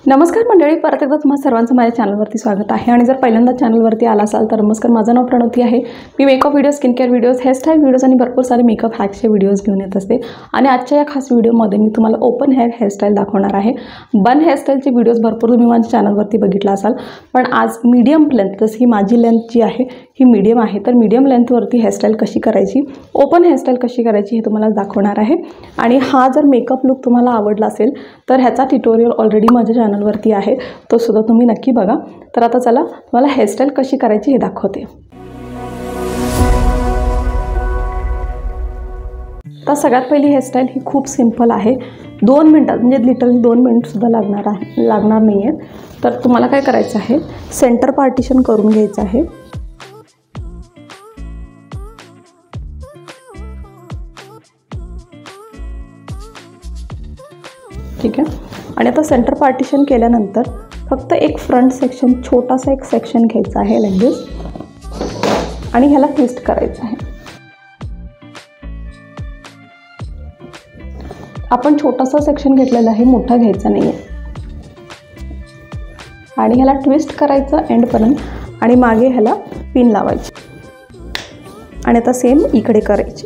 नमस्कार मंडळी, परत एकदा तुम्हा सर्वांचं माझ्या चॅनलवरती स्वागत आहे। आणि जर पहिल्यांदा चॅनलवरती आला असाल तर नमस्कार, माझं नाव प्रणवती आहे। मी makeup video, skin care videos, hairstyle videos आणि भरपूर सारे मेकअप हॅक्सचे व्हिडिओज घेऊन येत असते। आणि आजच्या या खास व्हिडिओमध्ये मी तुम्हाला ओपन हेअरस्टाईल दाखवणार आहे। बन हेअरस्टाईलचे व्हिडिओज भरपूर तुम्ही माझ्या चॅनलवरती बघितला असाल, पण आज मीडियम लेंथ, जसं ही माझी लेंथ जी आहे ही मीडियम आहे, तर मीडियम लेंथवरती हेअरस्टाईल कशी करायची, ओपन हेअरस्टाईल कशी करायची हे तुम्हाला दाखवणार आहे। आणि हा जर मेकअप लुक तुम्हाला आवडला असेल तर ह्याचा ट्युटोरियल ऑलरेडी माझ्या चॅनलवरती आहे, तो सुद्धा तुम्ही नक्की बघा। तर आता चला तुम्हाला हेअरस्टाईल कशी करायची हे दाखवते। तर सगळ्यात पहिली हेअरस्टाईल ही खूप सिंपल आहे, 2 मिनिटात, म्हणजे लिटरली 2 मिनिट सुद्धा लागणार नाही आहे। तर तुम्हाला काय करायचं आहे, सेंटर पार्टिशन करून घ्यायचं आहे। ठीक आहे, आणि आता सेंटर पार्टिशन केल्यानंतर फक्त एक फ्रंट सेक्शन, छोटासा एक सेक्शन घ्यायचा आहे लाईक दिस, आणि ह्याला ट्विस्ट करायचं आहे। आपण छोटासा सेक्शन घेतलेला आहे, मोठा घ्यायचा नाही आहे, आणि ह्याला ट्विस्ट करायचं एंडपर्यंत, आणि मागे ह्याला पिन लावायची, आणि आता सेम इकडे करायची।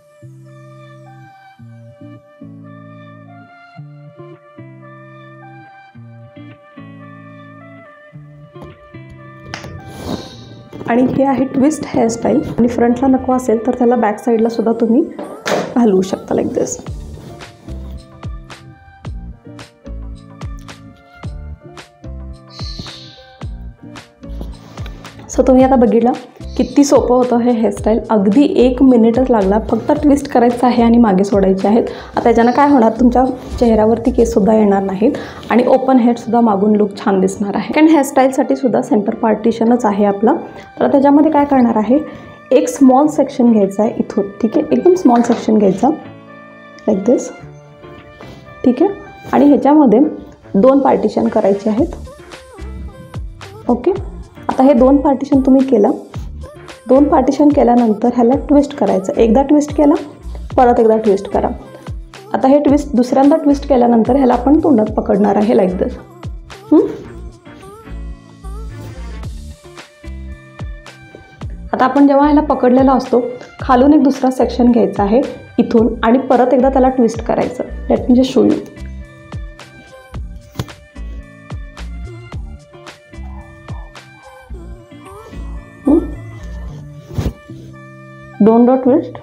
आणि हे आहे ट्विस्ट हेअरस्टाईल, आणि फ्रंटला नको असेल तर त्याला बॅक साईडला सुद्धा तुम्ही घालवू शकता लाईक दिस। सो तुम्ही आता बघितलं किती सोपं होतं हे हेअरस्टाईल, अगदी 1 मिनिटच लागला, फक्त ट्विस्ट करायचं आहे आणि मागे सोडायचे आहेत। आता त्याच्यानं काय होणार, तुमच्या चेहऱ्यावरती केससुद्धा येणार नाहीत, आणि ओपन हेडसुद्धा मागून लुक छान दिसणार आहे। कारण हेअरस्टाईलसाठी सुद्धा सेंटर पार्टिशनच आहे आपलं। तर त्याच्यामध्ये काय करणार आहे, एक स्मॉल सेक्शन घ्यायचा आहे इथून, ठीक आहे, एकदम स्मॉल सेक्शन घ्यायचा लाईक दिस, ठीक आहे, आणि ह्याच्यामध्ये 2 पार्टिशन करायचे आहेत। ओके, आता हे 2 पार्टिशन तुम्ही केला, 2 पार्टिशन केल्यानंतर ह्याला ट्विस्ट करायचं, एकदा ट्विस्ट केला, परत एकदा ट्विस्ट करा। आता हे ट्विस्ट दुसऱ्यांदा ट्विस्ट केल्यानंतर ह्याला आपण तोंडात पकडणार आहे लाईक दिस। आता आपण जेव्हा ह्याला पकडलेला असतो, खालून एक दुसरा सेक्शन घ्यायचा आहे इथून, आणि परत एकदा त्याला ट्विस्ट करायचं। Let me just show you. Don't twist,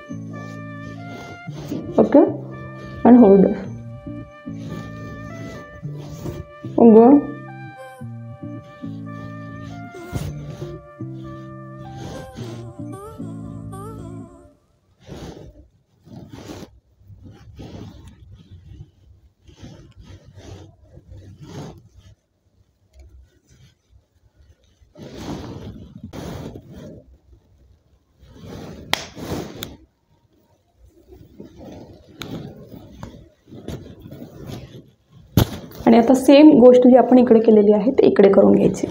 okay, and hold it. Okay. आणि आता सेम गोष्ट जी आपण इकडे केलेली आहे ते इकडे करून घ्यायची।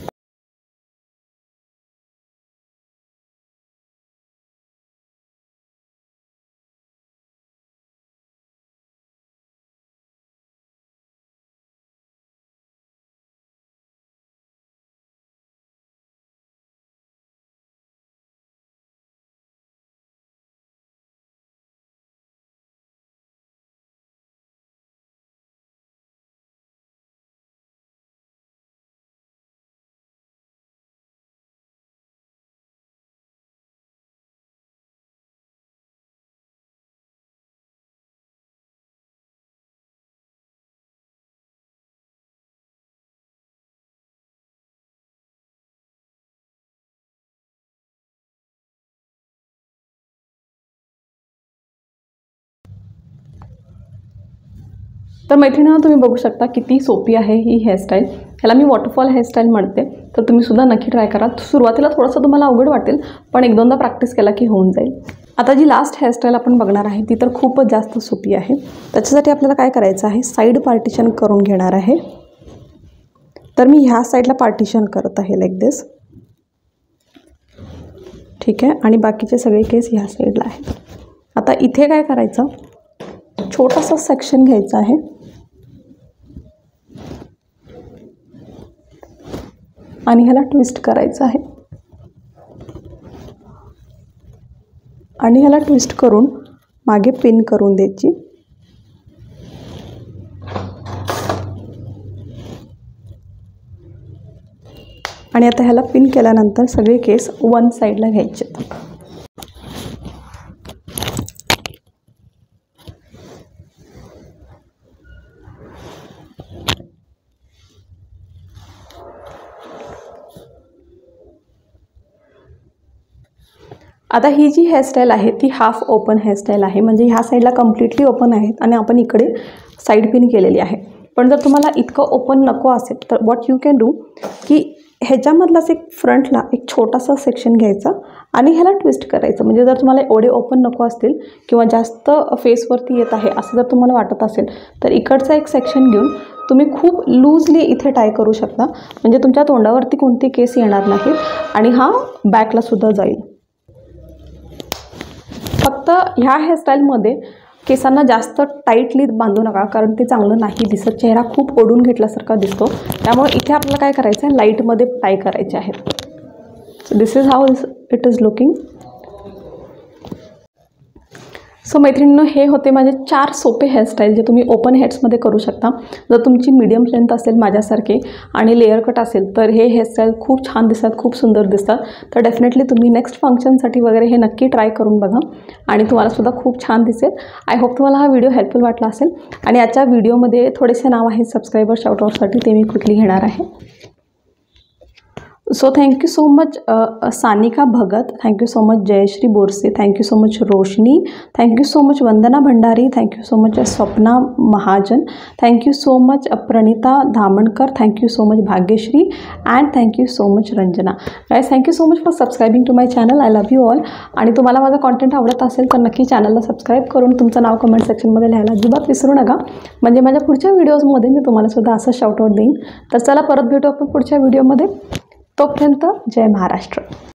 तर मैत्रिणींनो, तुम्ही बघू शकता किती सोपी आहे ही हेअरस्टाईल। ह्याला मी वॉटरफॉल हेअरस्टाईल म्हणते, तर तुम्ही सुद्धा नक्की ट्राय करा। सुरुवातीला थोडंसं तुम्हाला अवघड वाटेल, पण 1-2दा प्रॅक्टिस केला की होऊन जाईल। आता जी लास्ट हेअरस्टाईल आपण बघणार आहे ती तर खूपच जास्त सोपी आहे। त्याच्यासाठी आपल्याला काय करायचं आहे, साईड पार्टिशन करून घेणार आहे। तर मी ह्या साईडला पार्टिशन करत आहे लाईक दिस, ठीक आहे, आणि बाकीचे सगळे केस ह्या साईडला आहेत। आता इथे काय करायचं, छोटासा सेक्शन घ्यायचा आहे आणि ह्याला ट्विस्ट करायचं आहे आणि ह्याला ट्विस्ट करून मागे पिन करून द्यायची. आणि आता ह्याला पिन केल्यानंतर सगळे केस वन साईडला घ्यायचे. आता ही जी हेअरस्टाईल आहे ती हाफ ओपन हेअरस्टाईल आहे, म्हणजे ह्या साईडला कम्प्लिटली ओपन आहेत आणि आपण इकडे साईड पिन केलेली आहे. पण जर तुम्हाला इतकं ओपन नको असेल तर व्हॉट यू कॅन डू की ह्याच्यामधलाच एक फ्रंटला एक छोटासा सेक्शन घ्यायचा आणि ह्याला ट्विस्ट करायचं. म्हणजे जर तुम्हाला एवढे ओपन नको असतील किंवा जास्त फेसवरती येत आहे असं जर तुम्हाला वाटत असेल तर इकडचा एक सेक्शन घेऊन तुम्ही खूप लूजली इथे टाय करू शकता, म्हणजे तुमच्या तोंडावरती कोणते केस येणार नाहीत आणि हा बॅकलासुद्धा जाईल. फक्त ह्या हेअरस्टाईलमध्ये केसांना जास्त टाईटली बांधू नका, कारण ते चांगलं नाही दिसत. चेहरा खूप ओढून घेतल्यासारखा दिसतो. त्यामुळे इथे आपल्याला काय करायचं आहे, लाईटमध्ये टाय करायचे आहेत. So this is how it is looking. So मैत्रिणींनो, हे होते माझे 4 सोपे हेअरस्टाईल जे तुम्ही ओपन हेड्समध्ये करू शकता. जर तुमची मीडियम लेंथ असेल माझ्यासारखे आणि लेअर कट असेल तर हे हेअरस्टाईल खूप छान दिसतात, खूप सुंदर दिसतात. तर डेफिनेटली तुम्ही नेक्स्ट फंक्शनसाठी वगैरे हे नक्की ट्राय करून बघा आणि तुम्हालासुद्धा खूप छान दिसेल. आय होप तुम्हाला हा व्हिडिओ हेल्पफुल वाटला असेल. आणि याच्या व्हिडिओमध्ये थोडेसे नाव आहेत सबस्क्रायबर शाउटआउटसाठी, ते मी क्विकली घेणार आहे. So thank you so much Sanika Bhagat, thank you so much Jayashree Borse, thank you so much Roshni, thank you so much Vandana Bhandari, thank you so much Swapna Mahajan, thank you so much Pranita Dhamankar, thank you so much Bhagyashree and thank you so much Ranjana. Guys, thank you so much for subscribing to my channel. I love you all. आणि तुम्हाला माझं content आवडत असेल तर नक्की चॅनलला subscribe करून तुमचं नाव कमेंट सेक्शनमध्ये लिहायला अजिबात विसरू नका, म्हणजे माझ्या पुढच्या व्हिडिओजमध्ये मी तुम्हालासुद्धा असं शाउटआउट देईन. तर चला परत भेटू आपण पुढच्या व्हिडिओमध्ये. तोपर्यंत जय महाराष्ट्र.